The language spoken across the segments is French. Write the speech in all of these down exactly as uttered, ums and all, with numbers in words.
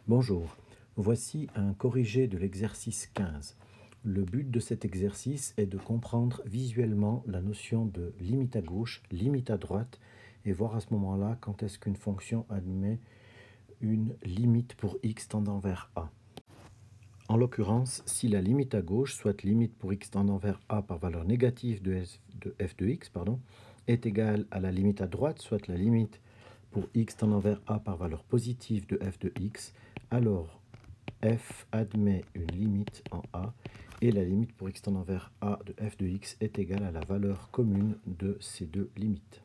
Bonjour, voici un corrigé de l'exercice quinze. Le but de cet exercice est de comprendre visuellement la notion de limite à gauche, limite à droite, et voir à ce moment-là quand est-ce qu'une fonction admet une limite pour x tendant vers a. En l'occurrence, si la limite à gauche, soit limite pour x tendant vers a par valeur négative de f de, f de x, pardon, est égale à la limite à droite, soit la limite pour x tendant vers a par valeur positive de f de x, alors f admet une limite en a et la limite pour x tendant vers a de f de x est égale à la valeur commune de ces deux limites.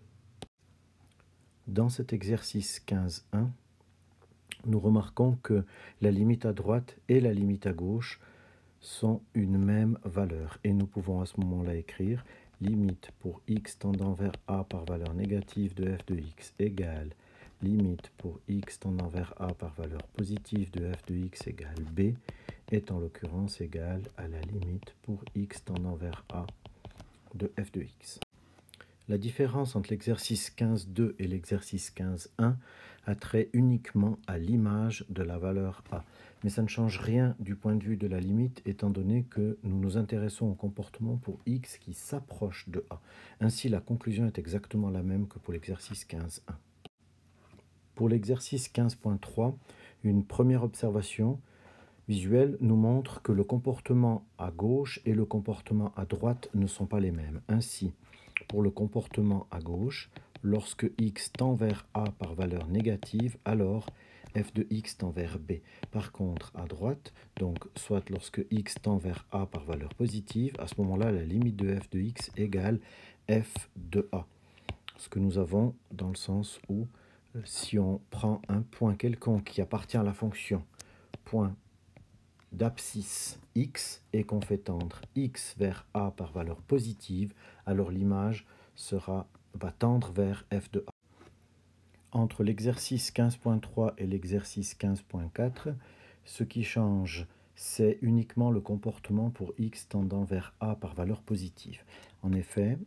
Dans cet exercice quinze point un, nous remarquons que la limite à droite et la limite à gauche sont une même valeur et nous pouvons à ce moment-là écrire limite pour x tendant vers a par valeur négative de f de x égale limite pour x tendant vers a par valeur positive de f de x égale b est en l'occurrence égale à la limite pour x tendant vers a de f de x. La différence entre l'exercice quinze point deux et l'exercice quinze point un a trait uniquement à l'image de la valeur a. Mais ça ne change rien du point de vue de la limite, étant donné que nous nous intéressons au comportement pour x qui s'approche de a. Ainsi, la conclusion est exactement la même que pour l'exercice quinze point un. Pour l'exercice quinze point trois, une première observation visuelle nous montre que le comportement à gauche et le comportement à droite ne sont pas les mêmes. Ainsi, pour le comportement à gauche, lorsque x tend vers a par valeur négative, alors f de x tend vers b. Par contre, à droite, donc soit lorsque x tend vers a par valeur positive, à ce moment-là, la limite de f de x égale f de a. Ce que nous avons dans le sens où, si on prend un point quelconque qui appartient à la fonction point d'abscisse x et qu'on fait tendre x vers a par valeur positive, alors l'image sera, va tendre vers f de a. Entre l'exercice quinze point trois et l'exercice quinze point quatre, ce qui change, c'est uniquement le comportement pour x tendant vers a par valeur positive. En effet,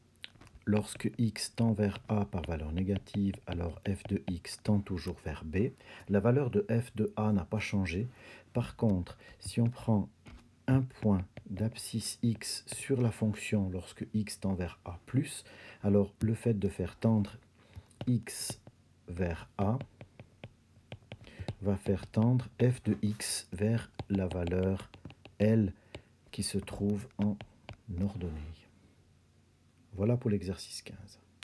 lorsque x tend vers a par valeur négative, alors f de x tend toujours vers b. La valeur de f de a n'a pas changé. Par contre, si on prend un point d'abscisse x sur la fonction lorsque x tend vers a plus, alors le fait de faire tendre x vers a va faire tendre f de x vers la valeur L qui se trouve en ordonnée. Voilà pour l'exercice quinze.